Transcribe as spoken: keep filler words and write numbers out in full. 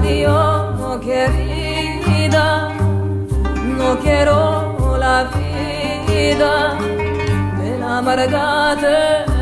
Adiós, querida, no quiero la vida de la amargate.